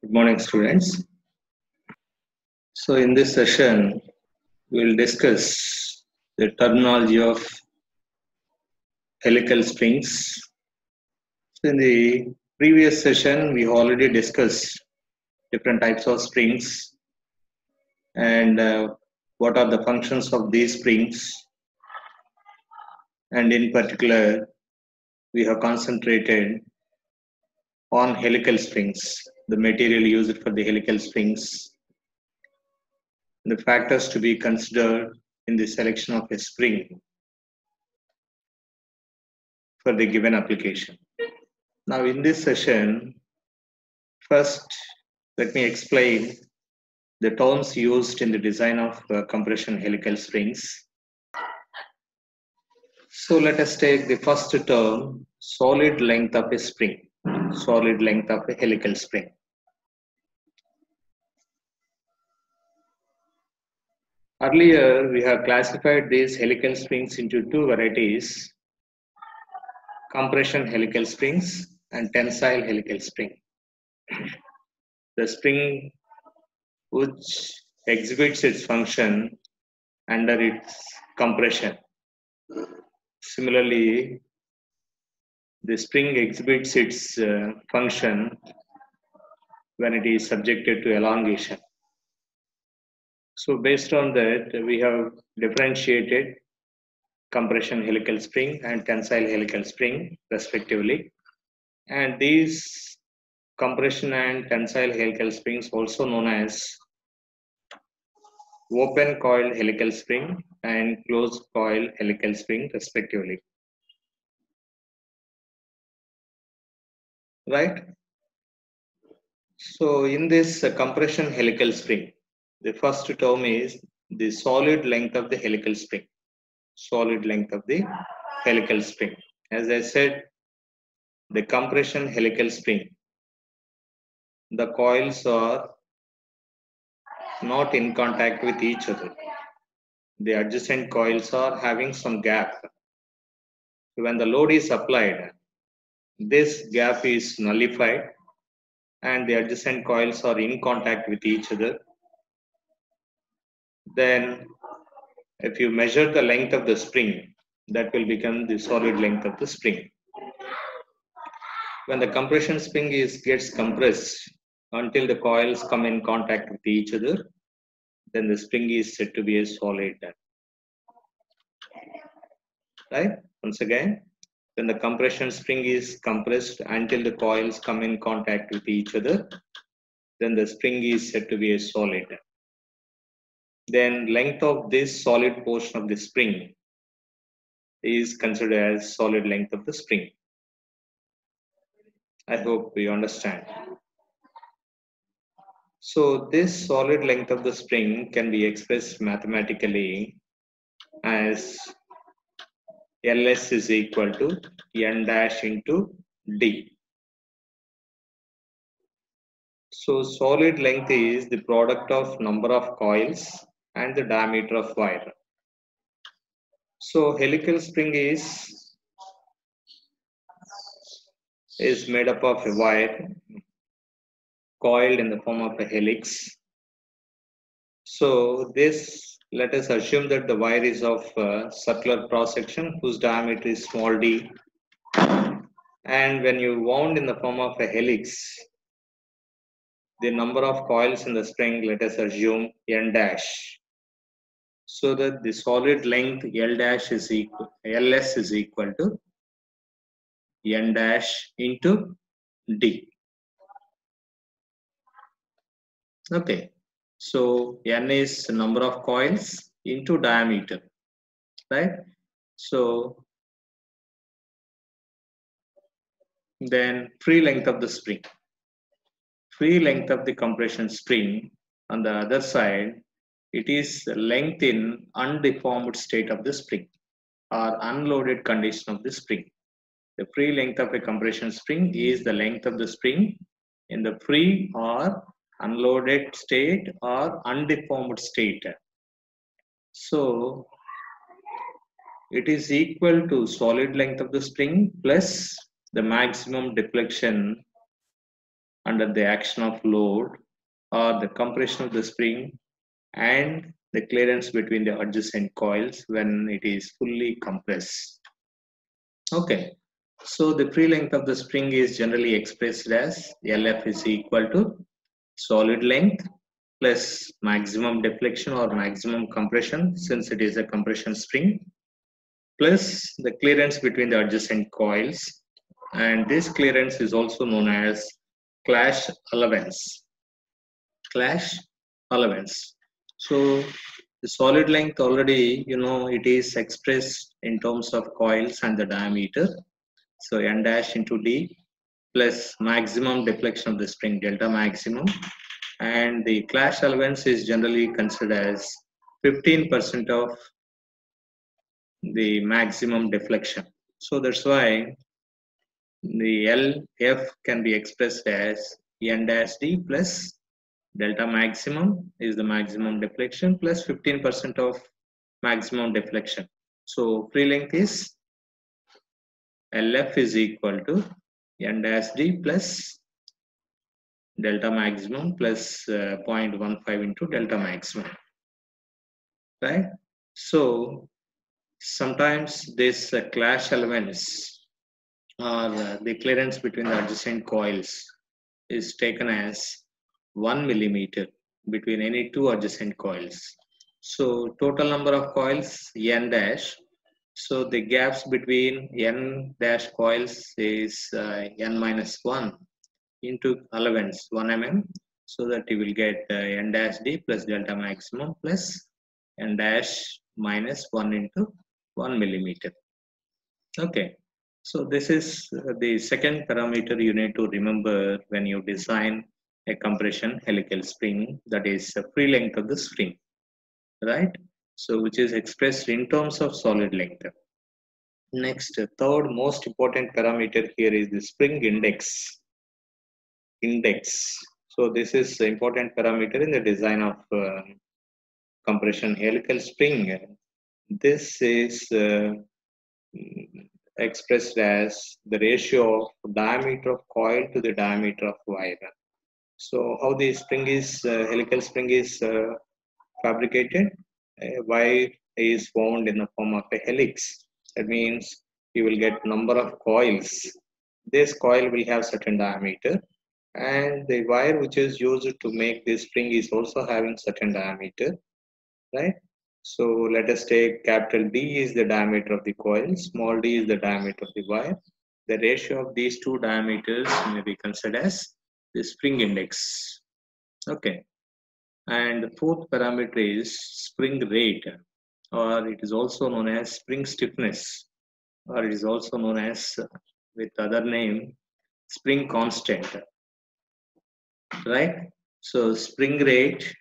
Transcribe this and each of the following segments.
Good morning, students. So, in this session, we will discuss the terminology of helical springs. So, in the previous session, we already discussed different types of springs and what are the functions of these springs. And in particular, we have concentrated on helical springs, the material used for the helical springs, the factors to be considered in the selection of a spring for the given application. Now, in this session, first let me explain the terms used in the design of compression helical springs. So, let us take the first term, solid length of a spring, solid length of a helical spring. Earlier, we have classified these helical springs into two varieties, compression helical springs and tensile helical spring. The spring which exhibits its function under its compression. Similarly, the spring exhibits its function when it is subjected to elongation. So based on that, we have differentiated compression helical spring and tensile helical spring respectively. And these compression and tensile helical springs, also known as open coiled helical spring and closed coil helical spring respectively. Right? So in this compression helical spring, the first term is the solid length of the helical spring. Solid length of the helical spring. As I said, the compression helical spring, the coils are not in contact with each other. The adjacent coils are having some gap. When the load is applied, this gap is nullified and the adjacent coils are in contact with each other. Then if you measure the length of the spring, that will become the solid length of the spring. When the compression spring gets compressed until the coils come in contact with each other, then the spring is said to be a solid. Right? Once again, when the compression spring is compressed until the coils come in contact with each other, then the spring is said to be a solid. Then length of this solid portion of the spring is considered as solid length of the spring. I hope you understand. So this solid length of the spring can be expressed mathematically as Ls is equal to N dash into D. So solid length is the product of number of coils and the diameter of wire. So helical spring is made up of a wire coiled in the form of a helix. So this, let us assume that the wire is of circular cross section whose diameter is small d, and when you wound in the form of a helix, the number of coils in the spring, let us assume N dash, so that the solid length L dash is equal, Ls is equal to N dash into D. Okay, so N is the number of coils into diameter, right? So then free length of the spring. Free length of the compression spring, on the other side, it is the length in undeformed state of the spring or unloaded condition of the spring. The free length of a compression spring is the length of the spring in the free or unloaded state or undeformed state. So it is equal to solid length of the spring plus the maximum deflection under the action of load or the compression of the spring and the clearance between the adjacent coils when it is fully compressed. Okay, so the free length of the spring is generally expressed as LF is equal to solid length plus maximum deflection or maximum compression, since it is a compression spring, plus the clearance between the adjacent coils, and this clearance is also known as clash allowance. Clash allowance. So the solid length already, it is expressed in terms of coils and the diameter. So N dash into D plus maximum deflection of the spring, delta maximum, and the clash allowance is generally considered as 15% of the maximum deflection. So that's why the LF can be expressed as N dash D plus delta maximum is the maximum deflection plus 15% of maximum deflection. So free length is LF is equal to N dash D plus delta maximum plus 0.15 into delta maximum, right? So sometimes this clash elements or the clearance between the adjacent coils is taken as 1 millimeter between any two adjacent coils. So total number of coils N dash. So the gaps between N dash coils is N minus 1 into allowance 1 mm, so that you will get N dash D plus delta maximum plus N dash minus 1 into 1 millimeter. Okay, so this is the second parameter you need to remember when you design a compression helical spring, that is the free length of the spring, right? So which is expressed in terms of solid length. Next, third most important parameter here is the spring index. So this is the important parameter in the design of compression helical spring. This is expressed as the ratio of diameter of coil to the diameter of wire. So how the spring is helical spring is fabricated? Wire is wound in the form of a helix. That means you will get number of coils. This coil will have certain diameter, and the wire which is used to make this spring is also having certain diameter, right? So let us take capital D is the diameter of the coil, small d is the diameter of the wire. The ratio of these two diameters may be considered as the spring index. Okay. And the fourth parameter is spring rate, or it is also known as spring stiffness, or it is also known as with other name spring constant, right? So spring rate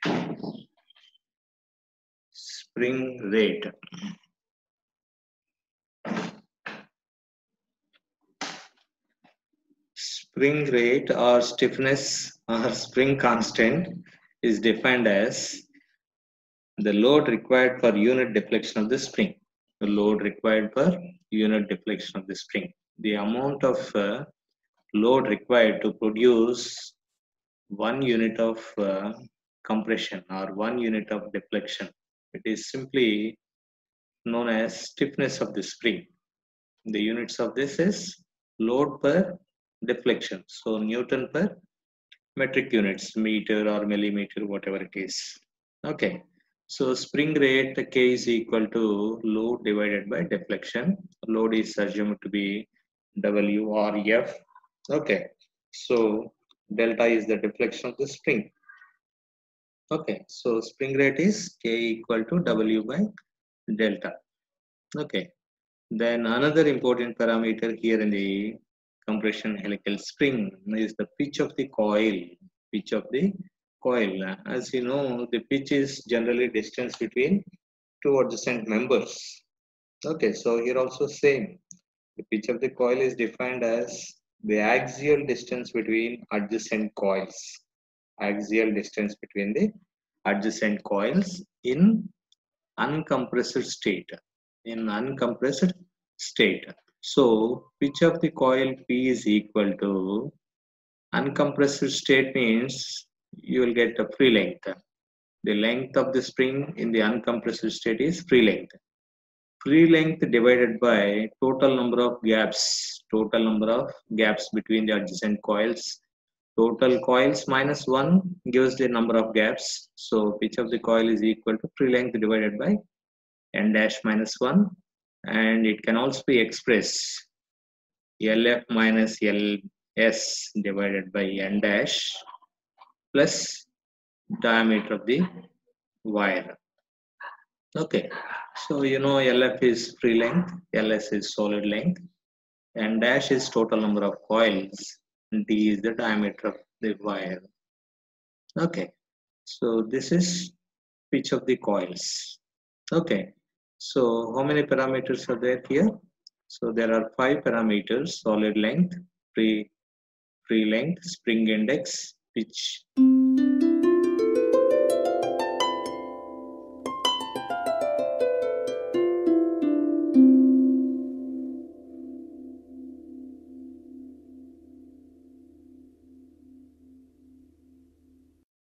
spring rate or stiffness or spring constant is defined as the load required per unit deflection of the spring. The load required per unit deflection of the spring. The amount of load required to produce 1 unit of compression or 1 unit of deflection. It is simply known as stiffness of the spring. The units of this is load per deflection. So Newton per metric units, meter or millimeter, whatever it is. Okay. So spring rate K is equal to load divided by deflection. Load is assumed to be W or F. Okay. So delta is the deflection of the spring. Okay. So spring rate is K equal to W by delta. Okay. Then another important parameter here in the compression helical spring is the pitch of the coil. Pitch of the coil. As you know, the pitch is generally distance between two adjacent members. Okay, so here also same. The pitch of the coil is defined as the axial distance between adjacent coils. Axial distance between the adjacent coils in uncompressed state. In uncompressed state. So pitch of the coil P is equal to Uncompressed state means you will get a free length. The length of the spring in the uncompressed state is free length. Free length divided by total number of gaps between the adjacent coils. Total coils minus 1 gives the number of gaps. So pitch of the coil is equal to free length divided by n dash minus 1, and it can also be expressed LF minus LS divided by n dash plus diameter of the wire. Okay, so you know LF is free length, LS is solid length, n dash is total number of coils, and D is the diameter of the wire. Okay, so this is pitch of the coils. Okay, so how many parameters are there here? So there are 5 parameters: solid length, free length, spring index, pitch,